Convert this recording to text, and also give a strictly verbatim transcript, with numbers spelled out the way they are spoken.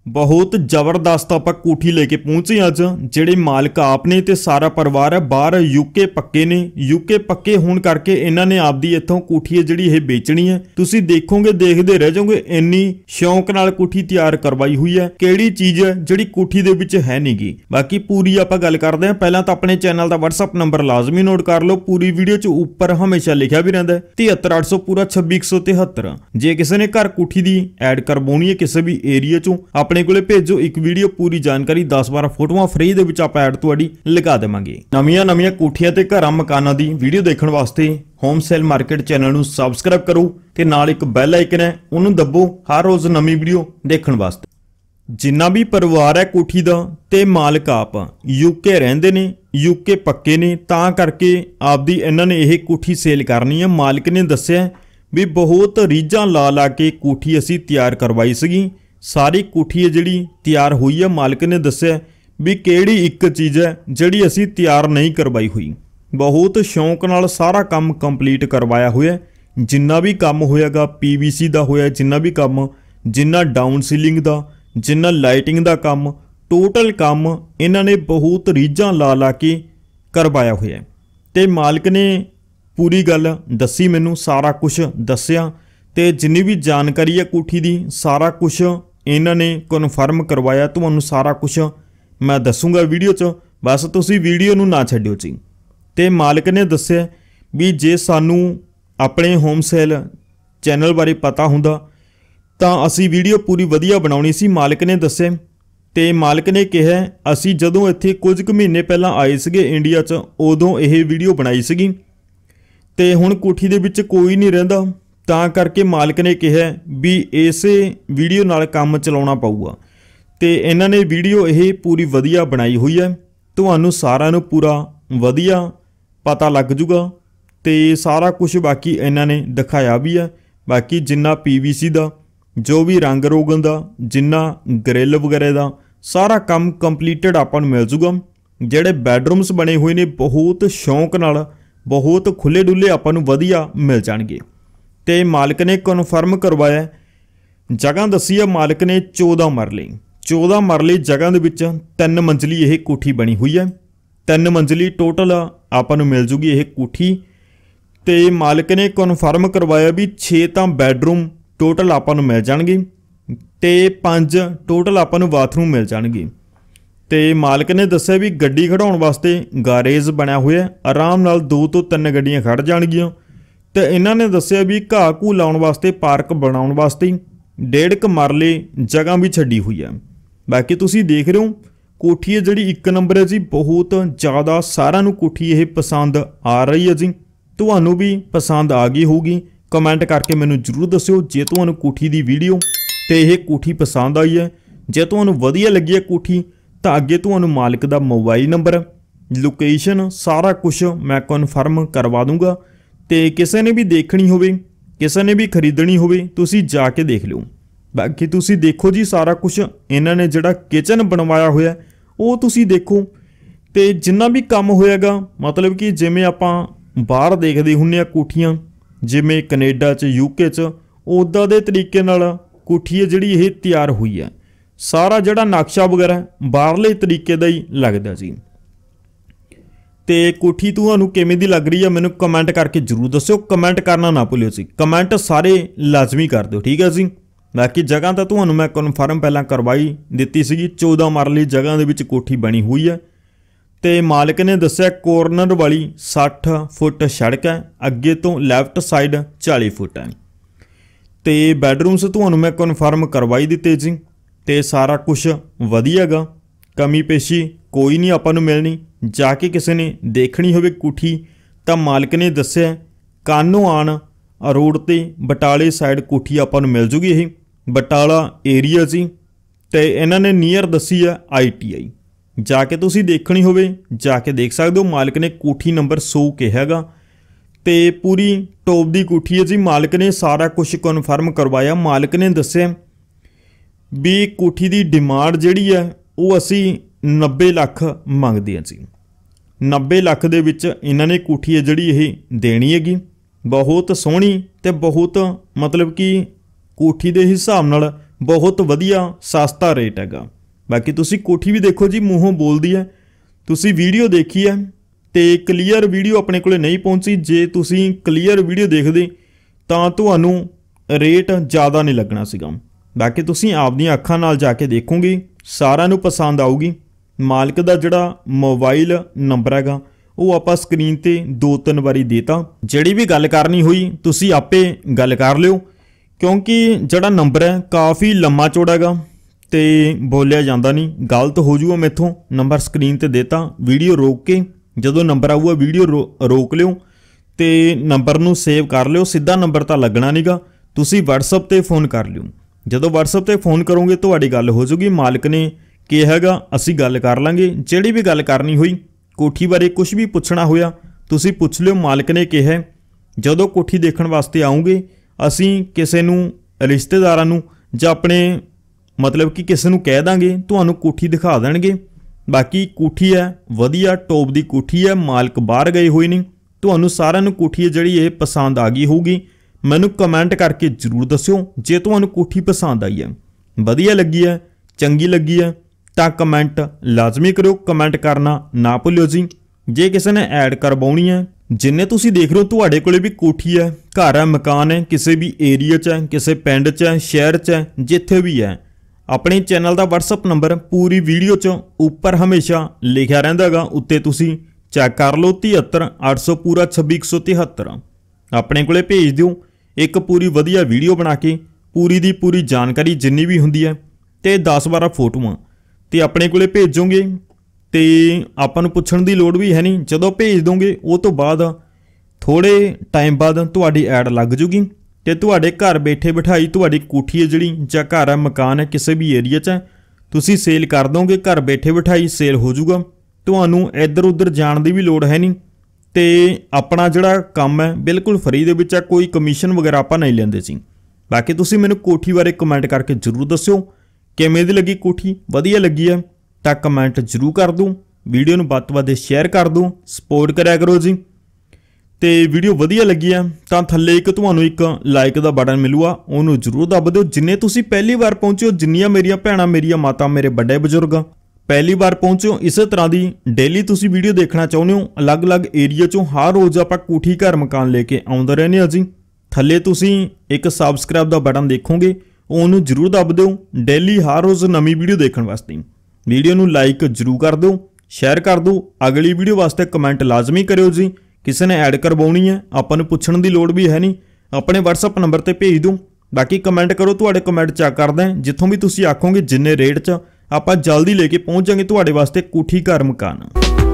बहुत जबरदस्त आपां कोठी लेके पहुंचे अज ਜਿਹੜੇ मालिक आप ने ते सारा परिवार है बाहर यूके पक्के ने यूके पक्के होने करके इन्होंने आपदी इत्थों कोठी है जिहड़ी ये बेचनी है। तुसीं देखोगे देखते रह जाओगे इन्नी शौक नाल कोठी तैयार करवाई हुई है। किहड़ी चीज़ है जिहड़ी कोठी दे विच है नहीं गी। बाकी पूरी आपां गल करदे हां। पहलां तां अपने चैनल का WhatsApp नंबर लाजमी नोट कर लो। पूरी वीडियो च उपर हमेशा लिखा भी रहिंदा तिहत्तर अठ सौ पूरा छब्बी एक सौ तिहत्तर। जे किसी ने घर कोठी दी ऐड करवाउणी है किसी भी एरिया चों अपने कोले भेजो एक वीडियो पूरी जानकारी दस बारह फोटोआं फ्री दे विच आपां ऐड तुहाडी लगा देवांगे। नवीआं नवीआं कोठियां ते घरां मकानां दी वीडियो देखण वास्ते होम सेल मार्केट चैनल नूं सबसक्राइब करो ते नाल एक बैल आइकन है उहनूं दबो हर रोज़ नवीं वीडियो देखण वास्ते। जिन्ना भी परिवार है कोठी दा ते मालिक आप यूके रहिंदे ने यूके पक्के ने तां करके आपदी इन्हां ने यह कोठी सेल करनी है। मालिक ने दस्सिआ भी बहुत रीझां ला ला के कोठी असीं तैयार करवाई सीगी। सारी कोठी है जिहड़ी तैयार हुई है। मालिक ने दस्सिआ भी किहड़ी एक चीज़ है जिहड़ी असीं तैयार नहीं करवाई हुई। बहुत शौक नाल सारा काम कंप्लीट करवाया होया। जिन्ना भी काम होएगा पीवीसी दा होया, जिन्ना भी काम जिन्ना डाउन सीलिंग दा जिन्ना लाइटिंग दा काम टोटल काम इन्हां ने बहुत रीझां ला ला के करवाया होया। ते मालिक ने पूरी गल दसी मैनू सारा कुछ दस्सिआ ते जिन्नी भी जानकारी है कोठी दी सारा कुछ इन्हां ने कन्फर्म करवाया। तुहानूं सारा कुछ मैं दसूँगा वीडियो च, बस तुसीं वीडियो नूं ना छड्डिओ जी। ते मालिक ने दस्सिआ भी जे सानूं अपने होम सेल चैनल बारे पता हुंदा तां असीं वीडियो पूरी वधिया बनाउणी सी। मालिक ने दस्सिआ ते मालिक ने कहा असीं जदों इत्थे कुछ कुछ महीने पहलां आए सीगे इंडिया च उदों यह वीडियो बनाई सीगी ते हुण कोठी दे विच कोई नहीं रहिंदा तां करके मालिक ने कहा भी इसे वीडियो नाल काम चलाउणा पऊगा। ते इन्हां ने वीडियो यह पूरी वधिया बनाई हुई है। तुहानूं सारिआं नूं पूरा वधिया पता लग जूगा ते सारा कुछ बाकी इन्हां ने दिखाया भी है। बाकी जिन्ना पीवीसी दा जो भी रंग रोगन दा जिन्ना ग्रिल वगैरह दा सारा काम कंप्लीटेड आपां नूं मिल जूगा। जिहड़े बैडरूम्स बने हुए ने बहुत शौक नाल बहुत खुले डुले आपां नूं वधिया मिल जाणगे। ते मालिक ने कन्फर्म करवाया जगह दसी है। मालिक ने चौदह मरले चौदह मरले जगह दे विच तीन मंजिली यह कोठी बनी हुई है। तीन मंजिली टोटल आपां नूं मिल जूगी यह कोठी। ते मालिक ने कन्फर्म करवाया भी छे तां बैडरूम टोटल आपां नूं मिल जाणगे ते पंज टोटल आपां नूं बाथरूम मिल जाणगे। ते मालिक ने दस्सिआ भी गड्डी खड़ाउण वास्ते गारेज बनया होया आराम नाल दो तो तीन गड्डियां खड़ जाणगीआं। ते इन्हां ने दस्सिआ भी घाह घूह लाउण वास्ते पार्क बनाउण वास्ते डेढ़ क मरले जगह भी छड्डी हुई है। बाकी तुसीं देख रहे हो कोठी है जिहड़ी एक नंबर है जी। बहुत ज़्यादा सारिआं नूं कोठी यह पसंद आ रही है जी। तुहानूं भी पसंद आ गई होगी कमेंट करके मैनूं जरूर दस्सिओ जे तुहानूं कोठी दी वीडियो ते यह कोठी पसंद आई है। जे तुहानूं वधिया लगी है कोठी तां अगे तुहानूं मालिक दा मोबाइल नंबर लोकेशन सारा कुछ मैं कन्फर्म करवा दूँगा। ते किसी ने भी देखनी होवे किसी ने भी खरीदनी होवे तुसीं जाके देख लो। बाकी तुसीं देखो जी सारा कुछ इन्हां ने जिहड़ा किचन बनवाया होया वो तुसीं देखो। ते जिन्ना भी काम होएगा मतलब कि जिवें आपां बाहर देखदे हुन्ने आ कोठियां जिवें कनेडा च यूके च उदां दे तरीके नाल कोठी है जिहड़ी ये तैयार हुई है। सारा जिहड़ा नक्शा वगैरह बाहरले तरीके दा ही लगदा जी। ते कोठी तुहानूं किवें दी लग रही है मैनूं कमेंट करके जरूर दस्सिओ। कमेंट करना ना भुल्लिओ जी। कमेंट सारे लाजमी कर दिओ ठीक है जी। बाकी जगह तो तुहानूं मैं कन्फर्म पहलां करवाई दित्ती सीगी। चौदह मरली जगह दे विच कोठी बनी हुई है। ते मालिक ने दस्सिआ कॉर्नर वाली साठ फुट सड़क है अगे तो लैफ्ट साइड चाली फुट है। ते बैडरूम्स तुहानूं मैं कन्फर्म करवाई दित्ते जी। ते सारा कुछ वधिया गा कमी पेशी कोई नहीं आपां नूं मिलनी। जाके किसी ने देखनी होवे कोठी तां मालिक ने दस्सिआ कानो आन रोड ते बटाले साइड कोठी आपां नूं मिल जूगी। यह बटाला एरिया जी। ते इन्हां ने नीयर दसी है आई टी आई। जाके तुसीं देखनी होवे जाके देख सकदे हो। मालिक ने कोठी नंबर सौ कहा गा ते पूरी टॉप दी कोठी है जी। मालिक ने सारा कुछ कन्फर्म करवाया। मालिक ने दस्सिआ भी कोठी दी डिमांड जिहड़ी है वो असी नब्बे लख मंगदे हां जी। नब्बे लख दे विच इन्हां ने कोठी है जिहड़ी ये देनी हैगी। बहुत सोहनी ते बहुत मतलब कि कोठी दे हिसाब नाल बहुत वधिया सस्ता रेट हैगा। बाकी तुसी कोठी भी देखो जी, मूहों बोलदी है। तुसी वीडियो देखी है तो क्लीयर वीडियो अपने कोले नहीं पहुंची। जे तुसी क्लीयर वीडियो देखदे तां तुहानूं रेट ज़्यादा नहीं लगना सीगा। बाकी तुसी आपदियां अखां नाल जाके देखोगे, सारिआं नूं पसंद आऊगी। मालक दा जिहड़ा मोबाइल नंबर हैगा वो आपां स्क्रीन ते दो तीन बारी देता। जिहड़ी भी गल करनी हुई तुसी आपे गल कर लिओ, क्योंकि जिहड़ा नंबर है काफ़ी लम्मा चौड़ा हैगा ते बोलिया जांदा नहीं, गलत हो जूगा मैथों। नंबर स्क्रीन ते देता, वीडियो रोक के जदों नंबर आऊगा वीडियो रो रोक लिओ ते नंबर नूं सेव कर लिओ। सीधा नंबर तां लगना नहींगा, तुसी WhatsApp ते फ़ोन कर लिओ। जदों WhatsApp ते फ़ोन करोगे तुहाडी गल हो जूगी, मालक ने किहा हैगा असीं गल कर लांगे। जिहड़ी भी गल करनी हुई, कोठी बारे कुछ भी पुछना होया तुसी पुछ लिओ। मालक ने कहा जदों कोठी देखण वास्ते आऊँगे असीं किसे नूं रिश्तेदारां नूं जां अपने मतलब कि किसे नूं कह दांगे, तुहानूं कोठी दिखा देणगे। बाकी कोठी है वधिया टॉप दी कोठी है, मालक बाहर गए होए नहीं। तुहानूं सारिआं नूं कोठी जिहड़ी ये पसंद आ गई होगी। मैनूं कमेंट करके जरूर दस्सिओ जे तुहानूं कोठी पसंद आई है, वधिया लगी है, चंगी लगी है तां कमेंट लाजमी करो। कमेंट करना ना भुल्लिओ जी। जे किसी ने ऐड करवाउणी है, जिन्ने तुसी देख रहे हो तुहाडे कोले भी कोठी है, घर है, मकान है, किसी भी एरिया च है, किसी पिंड च है, शहर च है, जिथे भी है, अपने चैनल का WhatsApp नंबर पूरी वीडियो च उपर हमेशा लिखा रहिंदा हैगा। उत्ते तुसी चैक कर लो तिहत्तर अठ सौ पूरा छब्बी एक सौ तिहत्तर अपने कोले भेज दिओ। एक पूरी वधिया वीडियो बना के पूरी दी पूरी जानकारी जिन्नी भी हुंदी है ते दस बारह फोटोआं ते अपने कोले भेजोगे तो आपां नूं पुछण दी लोड़ भी है नहीं। जदों भेज दोगे उस तो बाद थोड़े टाइम बाद तुहाडी ऐड लग जूगी ते तुहाडे घर बैठे बिठाई तुहाडी कोठी है जिहड़ी जां घर है, मकान है, किसी भी एरिया च तुसी सेल कर दोगे, घर बैठे बिठाई सेल हो जूगा। तुहानूं इधर उधर जाण दी भी लोड़ है नहीं ते अपना जिहड़ा काम है बिल्कुल फ्री दे विच है, कोई कमीशन वगैरह आपां नहीं लैंदे सी। बाकी तुसी मैनूं कोठी बारे कमेंट करके जरूर दस्सिओ किवें दी लगी कोठी, वधिया लगी है तां कमेंट जरूर कर दो। वीडियो नूं वध तों वध शेयर कर दो, सपोर्ट करिया करो जी। तो वीडियो वधिया लगी है तां थल्ले एक तुहानूं एक लाइक दा बटन मिलूगा, उहनूं जरूर दब दिओ। जिन्ने तुसी पहली बार पहुंचो, जिन्नियां मेरियां भैणां, मेरियां माता, मेरे बड़े बजुर्ग पहली बार पहुंचो, इस तरह की डेली तुसी वीडियो देखना चाहुंदे हो, अलग अलग एरिया चों हर रोज़ आपां कोठी घर मकान लेके आउंदे रहने आ जी। थल्ले तुसी एक सबसक्राइब दा बटन देखोगे, उहनूं जरूर दब दिओ डेली हर रोज़ नवीं वीडियो देखण वास्ते। वीडियो नूं लाइक जरूर कर दो, शेयर कर दो। अगली वीडियो वास्ते कमेंट लाजमी करियो जी। किसी ने ऐड करवाउणी है, आपां नूं पुछण दी लोड़ भी है नहीं, अपने WhatsApp नंबर ते भेज दो। बाकी कमेंट करो, तुहाडे कमेंट चैक करदा है, जिथों भी तुसी आखोगे जिन्ने रेट च आपां जल्दी लेके पहुंच जाएंगे तुहाडे वास्ते कोठी घर मकान।